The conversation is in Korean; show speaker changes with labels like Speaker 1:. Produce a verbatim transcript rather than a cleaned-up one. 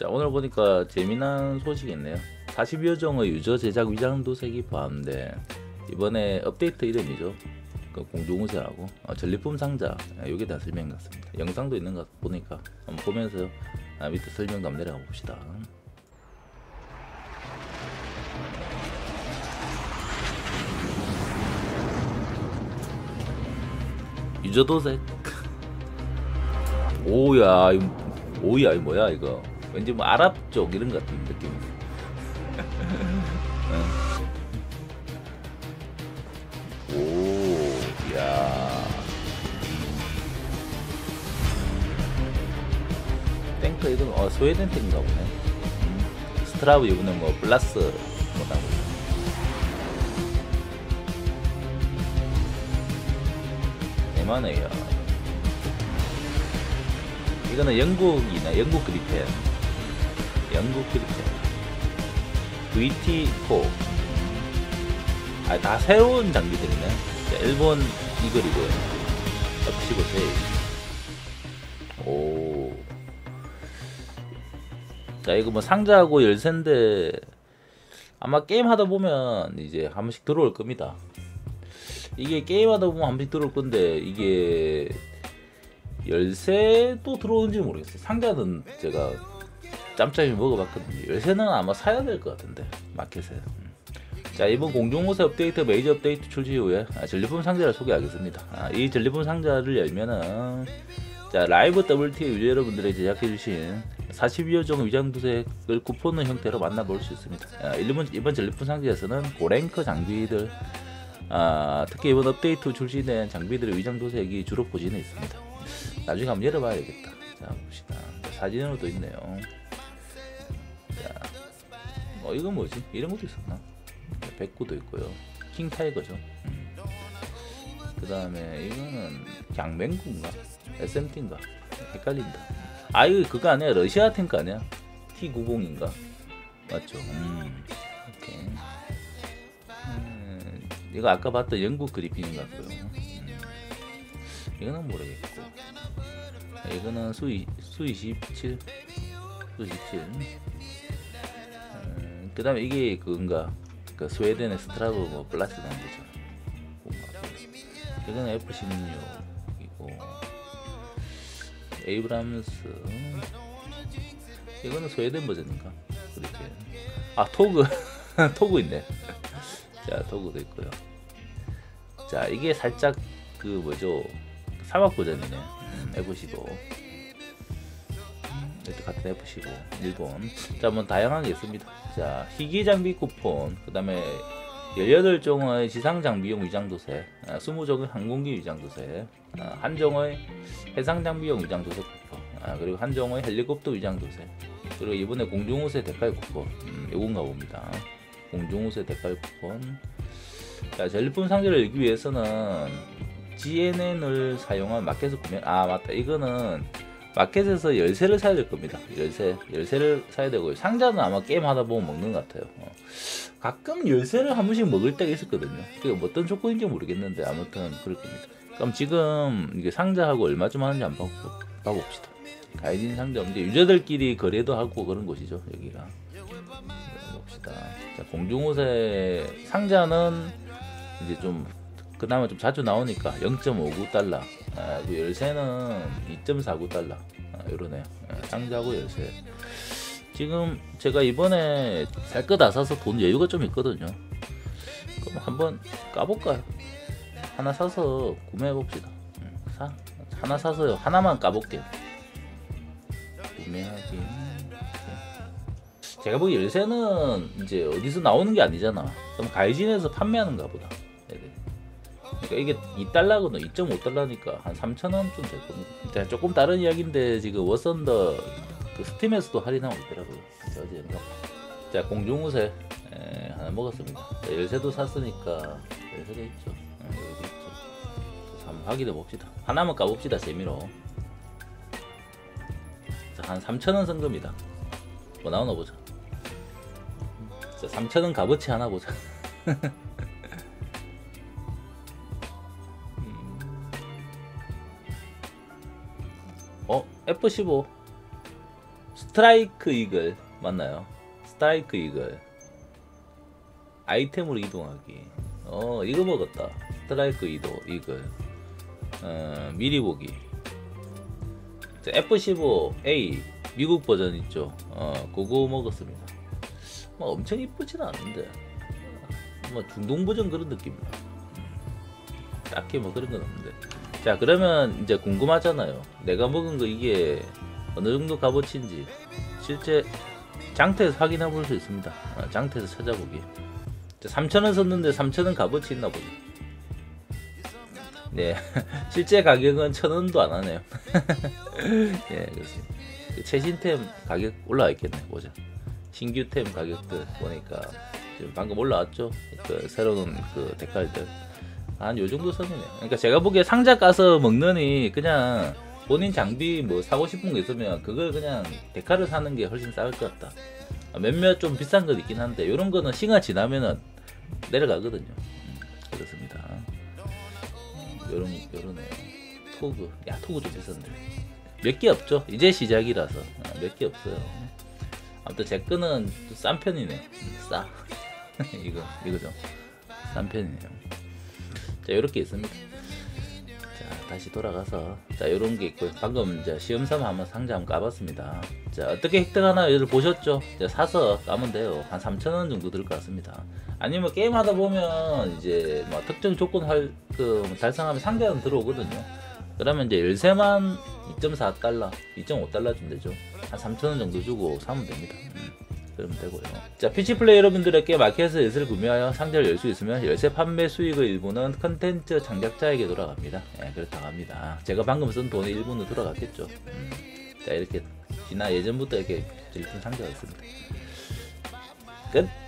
Speaker 1: 자, 오늘 보니까 재미난 소식이 있네요. 사십여 종의 유저 제작 위장 도색이 포함된 이번에 업데이트 이름이죠. 그 공중우세라고 어, 전리품 상자 여기에 대한 설명 같습니다. 영상도 있는 것 보니까 한번 보면서 아, 밑에 설명도 한번 내려가 봅시다. 유저 도색. 오야, 오야, 이 뭐야 이거? 왠지 뭐 아랍 쪽 이런 것 같은 느낌. 오, 야. 탱크 이건 어 스웨덴 탱인가 보네. 음. 스트라브 이번에 뭐 플러스 뭐 나오고. 대만에요. 이거는 영국이나 영국 그리펜. 영국 그리펜. 브이티 사. 아, 다 새로운 장비들이네. 자, 일본 이글이고요. 에프씨 사. 오. 자, 이거 뭐 상자하고 열쇠인데 아마 게임 하다 보면 이제 한 번씩 들어올 겁니다. 이게 게임 하다 보면 한 번씩 들어올 건데 이게 열쇠도 들어오는지 모르겠어요. 상자는 제가 짬짬이 먹어봤거든요. 열쇠는 아마 사야 될 것 같은데 마켓에. 자, 이번 공중우세 업데이트 메이저 업데이트 출시 후에 아, 전리품 상자를 소개하겠습니다. 아, 이 전리품 상자를 열면은 자, 라이브 더블유티 유저 여러분들이 제작해주신 사십여 종 위장도색을 쿠폰의 형태로 만나볼 수 있습니다. 아, 이번, 이번 전리품 상자에서는 고랭크 장비들 아, 특히 이번 업데이트 출시된 장비들의 위장도색이 주로 포진해 있습니다. 나중에 한번 열어봐야겠다. 자, 봅시다. 사진으로도 있네요. 자, 어, 이건 뭐지? 이런 것도 있었나? 백구도 있고요. 킹타이거죠. 음. 그 다음에 이거는 강맹구인가? 에스엠티인가? 헷갈린다. 아, 이거 그거 아니야? 러시아 탱크 아니야? 티 구십인가? 맞죠? 음. 오케이. 음, 이거 아까 봤던 영국 그리핀인 것 같고요. 음. 이거는 모르겠고. 이거는 수, 수 이십칠. 수 이십칠. 음, 그 다음에 이게 그건가? 그 스웨덴의 스트라브 뭐 플러스 나온 거죠. 이거는 에프 십육이고 에이브람스 이거는 스웨덴 버전인가? 그렇게 아 토그 토그 있네. 자, 토그도 있고요. 자, 이게 살짝 그 뭐죠? 사막 버전이네. 음, 에프 십오. 이렇게 같은 에프 십오 일본. 자, 뭐 다양한 게 있습니다. 자, 희귀 장비 쿠폰, 그 다음에 열여덟 종의 지상 장비용 위장도색, 아, 이십 종의 항공기 위장도색, 아, 한 종의 해상 장비용 위장도색 쿠폰, 아, 그리고 한 종의 헬리콥터 위장도색, 그리고 이번에 공중우세 대가이 쿠폰, 음, 요건가 봅니다. 공중우세 대가이 쿠폰. 자, 전리품 상자를 열기 위해서는 지엔엔을 사용한 마켓을 구매, 아 맞다, 이거는 마켓에서 열쇠를 사야 될 겁니다. 열쇠, 열쇠를 사야 되고요. 상자는 아마 게임 하다 보면 먹는 것 같아요. 어. 가끔 열쇠를 한 번씩 먹을 때가 있었거든요. 그게 어떤 조건인지 모르겠는데 아무튼 그럴 겁니다. 그럼 지금 이게 상자하고 얼마 좀 하는지 한번 봐봅시다. 가이진 상자 없는데 유저들끼리 거래도 하고 그런 곳이죠, 여기가. 봅시다. 자, 공중우세 상자는 이제 좀 그나마 좀 자주 나오니까 영 점 오구 달러. 아, 그 열쇠는 이 점 사구 달러. 아, 요러네요. 아, 상자고 열쇠. 지금 제가 이번에 살 거 다 사서 돈 여유가 좀 있거든요. 그럼 한번 까볼까요? 하나 사서 구매해 봅시다. 음, 사 하나 사서요. 하나만 까볼게요. 구매하기. 제가 보기 열쇠는 이제 어디서 나오는 게 아니잖아. 그럼 가이진에서 판매하는가 보다. 그러니까 이게 이 달러거든. 이 점 오 달러니까 한 삼천 원 좀 될 겁니다. 조금 다른 이야기인데 지금 워선더 그 스팀에서도 할인하고 있더라고요. 어디인가. 자, 공중우세 에, 하나 먹었습니다. 자, 열쇠도 샀으니까 열쇠도 있죠. 에, 여기도 있죠. 한번 확인해 봅시다. 하나만 까봅시다, 재미로. 자, 한 삼천 원 쓴 겁니다. 뭐 나오나 보자. 자, 삼천 원 값어치 하나 보자. 어? 에프 십오 스트라이크 이글 맞나요? 스트라이크 이글 아이템으로 이동하기. 어 이거 먹었다. 스트라이크 이동 이글. 어, 미리 보기. 에프 십오 에이 미국 버전 있죠. 어 그거 먹었습니다. 뭐 엄청 이쁘진 않은데 뭐 중동 버전 그런 느낌이야. 딱히 뭐 그런 건 없는데. 자 그러면 이제 궁금하잖아요. 내가 먹은 거 이게 어느 정도 값어치인지 실제 장터에서 확인해 볼 수 있습니다. 어, 장터에서 찾아보기. 삼천 원 썼는데 삼천 원 값어치 있나 보죠. 네 실제 가격은 천 원도 안 하네요. 예 그렇습니다. 그 최신템 가격 올라와 있겠네. 보자. 신규템 가격들 보니까 지금 방금 올라왔죠. 그 새로운 그 대가들 한 요정도 선이네. 그러니까 제가 보기에 상자 까서 먹느니 그냥 본인 장비 뭐 사고 싶은 거 있으면 그걸 그냥 데카를 사는 게 훨씬 싸울 것 같다. 몇몇 좀 비싼 거 있긴 한데 요런 거는 시간 지나면은 내려가거든요. 음, 그렇습니다. 요런 요러네. 토그. 야 토그 좀 비싼데 몇 개 없죠. 이제 시작이라서 아, 몇 개 없어요. 아무튼 제 거는 싼 편이네. 음, 싸. 이거 이거죠. 싼 편이네요. 자 요렇게 있습니다. 자 다시 돌아가서 자 요런 게 있고요. 방금 이제 시험삼아 한번 상자 한번 까봤습니다. 자 어떻게 획득하나 여러분 보셨죠? 이제 사서 까면 돼요. 한 삼천 원 정도 들 것 같습니다. 아니면 게임 하다 보면 이제 뭐 특정 조건 할 그 달성하면 상자는 들어오거든요. 그러면 이제 열쇠만 이 점 사 달러, 이 점 오 달러 쯤 되죠. 한 삼천 원 정도 주고 사면 됩니다. 음, 그러면 되고요. 자 피씨 플레이 여러분들에게 마켓에서 열쇠를 구매하여 상자를 열 수 있으면 열쇠 판매 수익의 일부는 컨텐츠 장작자에게 돌아갑니다. 예, 그렇다고 합니다. 제가 방금 쓴 돈의 일부는 돌아갔겠죠. 음, 자 이렇게 지난 예전부터 이렇게 질픈 상자가 있습니다. 끝.